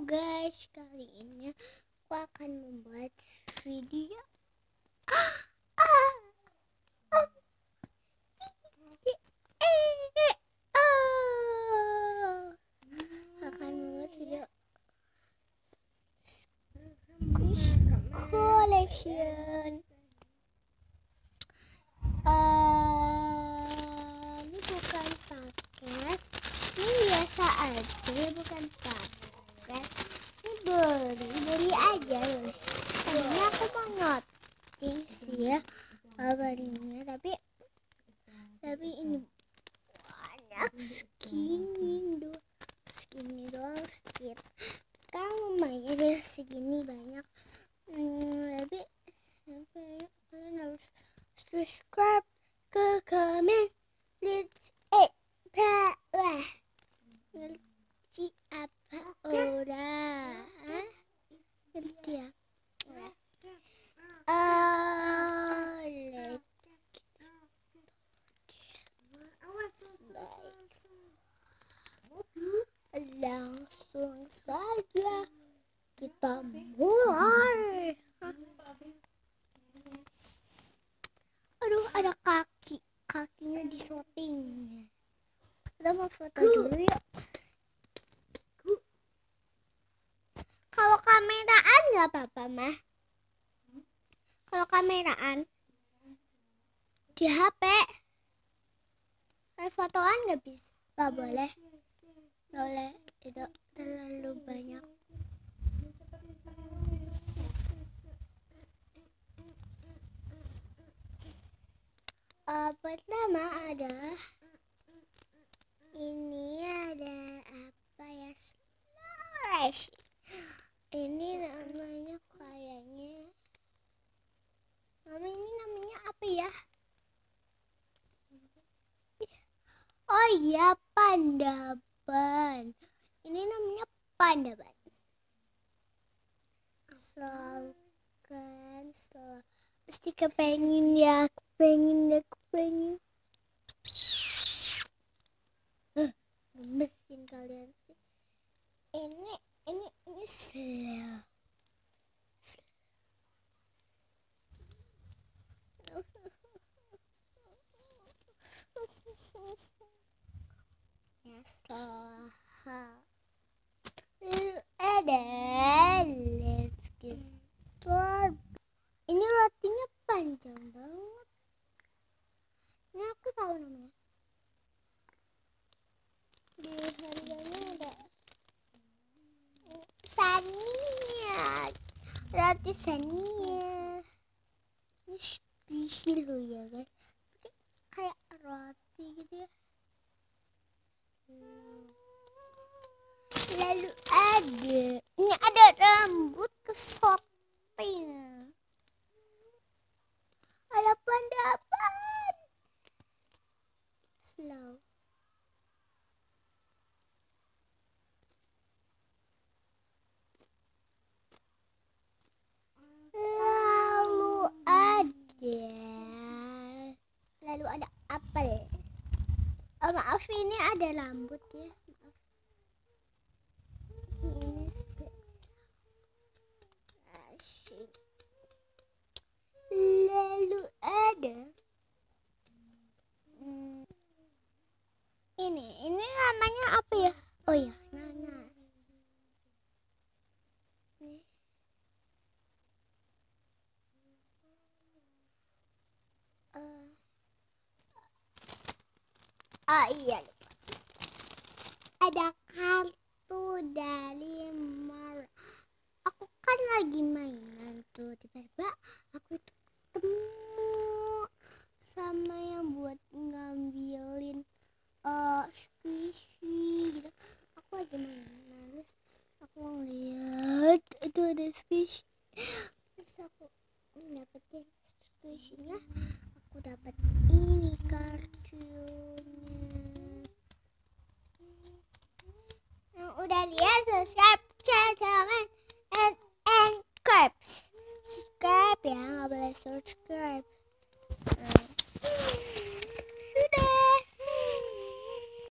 guys, kali ini aku akan membuat video collection. Ini bukan paket, ini biasa aja, bukan paket. Ini beli aja loh. Tadinya aku mau noting sih ya kabarnya, tapi ini banyak skin doang sedikit. Kan lumayan ya segini banyak. Tapi kalian harus subscribe, comment, bawah. Ngerti apa ora? Ngerti ya? Langsung saja kita mulai. Aduh, ada kakinya disoting. Kita mau foto dulu yuk. Kalau kameraan nggak apa-apa mah. Kalau kameraan di HP, kalau fotoan nggak bisa, nggak boleh. Itu terlalu banyak. Pertama adalah ini ada apa ya? Slash. Ini namanya kayaknya. Ini namanya apa ya? Oh iya, Pandaban. Ini namanya Pandaban. Selalu pasti kepengen ya, kepengen. Gemesin kalian sih. Ini slow. Ya salah. Let's get started. Ini rotinya panjang banget. Ini aku tahu namanya. Di harganya ada Sania, roti Sania. Ini squishy loh ya guys, kayak roti gitu ya. Lalu ada rambut kesoting, ada Pandaban. Slow. Lalu ada apel. Maaf, ini ada rambut ya. Maaf. Ini asyik. Lalu ada ini namanya apa ya? Oh ya, nanas. Iya, lupa. Ada kartu dari Mar. Aku kan lagi mainan tuh, tiba-tiba aku itu ketemu sama yang buat ngambilin squishy gitu. Aku lagi mainan, terus aku ngeliat itu ada squishy, terus aku dapetin squishy-nya. Aku dapat ini kartunya. Yang udah lihat subscribe.